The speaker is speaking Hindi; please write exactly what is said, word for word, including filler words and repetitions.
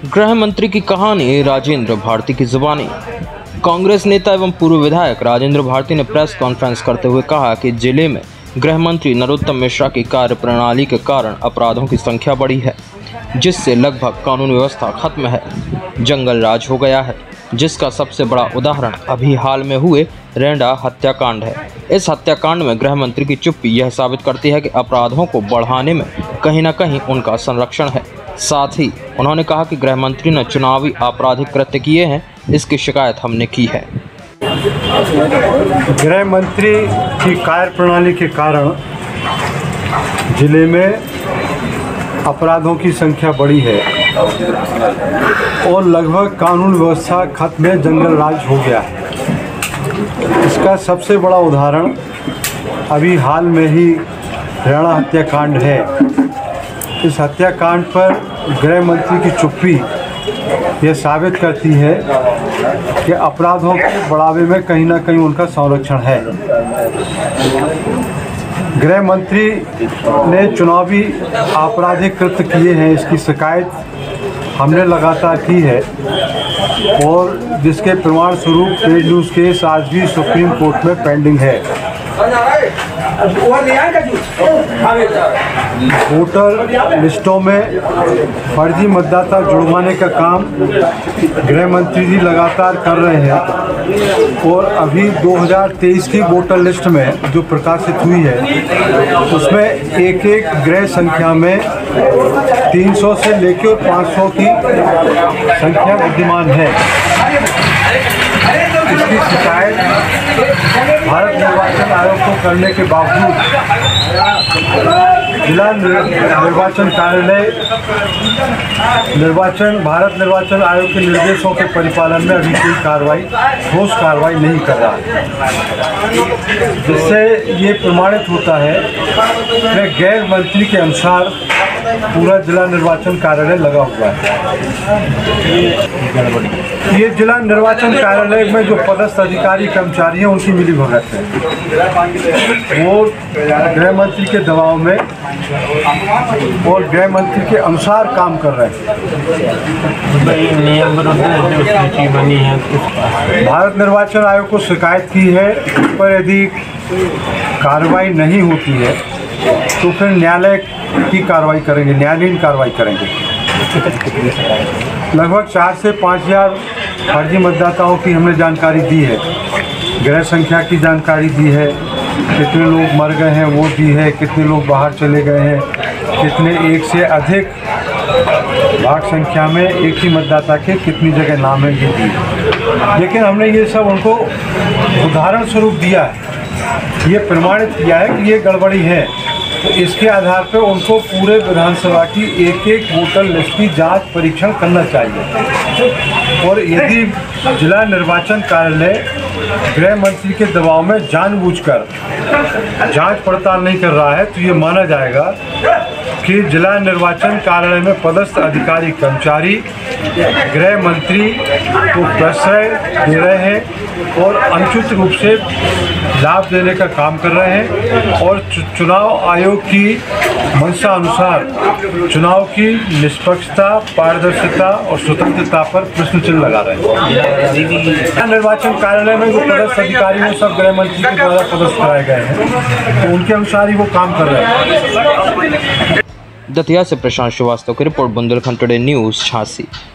गृह मंत्री की कहानी राजेंद्र भारती की जुबानी। कांग्रेस नेता एवं पूर्व विधायक राजेंद्र भारती ने प्रेस कॉन्फ्रेंस करते हुए कहा कि जिले में गृह मंत्री नरोत्तम मिश्रा की कार्यप्रणाली के कारण अपराधों की संख्या बढ़ी है, जिससे लगभग कानून व्यवस्था खत्म है, जंगल राज हो गया है, जिसका सबसे बड़ा उदाहरण अभी हाल में हुए रेंडा हत्याकांड है। इस हत्याकांड में गृह मंत्री की चुप्पी यह साबित करती है कि अपराधों को बढ़ाने में कहीं न कहीं उनका संरक्षण है। साथ ही उन्होंने कहा कि गृह मंत्री ने चुनावी आपराधिक कृत्य किए हैं, इसकी शिकायत हमने की है। गृह मंत्री की कार्यप्रणाली के कारण जिले में अपराधों की संख्या बढ़ी है और लगभग कानून व्यवस्था खत्म है, जंगल राज हो गया है। इसका सबसे बड़ा उदाहरण अभी हाल में ही रेंडा हत्याकांड है। इस हत्याकांड पर गृह मंत्री की चुप्पी यह साबित करती है कि अपराधों के बढ़ावे में कहीं ना कहीं उनका संरक्षण है। गृह मंत्री ने चुनावी आपराधिक कृत्य किए हैं, इसकी शिकायत हमने लगातार की है और जिसके प्रमाण स्वरूप पेड न्यूज़ केस आज भी सुप्रीम कोर्ट में पेंडिंग है। वोटर लिस्टों में फर्जी मतदाता जुड़वाने का काम गृह मंत्री जी लगातार कर रहे हैं और अभी दो हज़ार तेईस की वोटर लिस्ट में जो प्रकाशित हुई है उसमें एक एक गृह संख्या में तीन सौ से लेकर पाँच सौ की संख्या विद्यमान है। इसकी शिकायत भारत निर्वाचन आयोग को करने के बावजूद जिला निर्वाचन कार्यालय निर्वाचन भारत निर्वाचन आयोग के निर्देशों के परिपालन में अभी कोई कार्रवाई ठोस कार्रवाई नहीं कर रहा है, जिससे ये प्रमाणित होता है कि गैर मंत्री के अनुसार पूरा जिला निर्वाचन कार्यालय लगा हुआ है। ये जिला निर्वाचन कार्यालय में जो पदस्थ अधिकारी कर्मचारी हैं उनकी मिली भगत है। वो गृह मंत्री के दबाव में और गृह मंत्री के अनुसार काम कर रहे हैं। भारत निर्वाचन आयोग को शिकायत की है, उस पर यदि कार्रवाई नहीं होती है तो फिर न्यायालय की कार्रवाई करेंगे, न्यायालयीन कार्रवाई करेंगे। लगभग चार से पाँच हजार फर्जी मतदाताओं की हमने जानकारी दी है, गृह संख्या की जानकारी दी है, कितने लोग मर गए हैं वो दी है, कितने लोग बाहर चले गए हैं, कितने एक से अधिक भाग संख्या में एक ही मतदाता के कितनी जगह नाम है ये दी। लेकिन हमने ये सब उनको उदाहरण स्वरूप दिया है, ये प्रमाणित किया है कि ये गड़बड़ी है, तो इसके आधार पर उनको पूरे विधानसभा की एक एक वोटर लिस्ट की जांच परीक्षण करना चाहिए। और यदि जिला निर्वाचन कार्यालय गृह मंत्री के दबाव में जानबूझकर जांच पड़ताल नहीं कर रहा है तो ये माना जाएगा कि जिला निर्वाचन कार्यालय में पदस्थ अधिकारी कर्मचारी गृह मंत्री को प्रश्रय दे रहे हैं और अनुचित रूप से लाभ देने का काम कर रहे हैं और चुनाव आयोग की मंशा अनुसार चुनाव की निष्पक्षता, पारदर्शिता और स्वतंत्रता पर प्रश्न चिन्ह लगा रहे हैं। निर्वाचन कार्यालय में जो पदस्थ अधिकारी हैं सब गृह मंत्री के द्वारा पदस्थ कराए गए हैं, तो उनके अनुसार ही वो काम कर रहे हैं। दतिया से प्रशांत श्रीवास्तव की report, Bundelkhand today news Jhansi.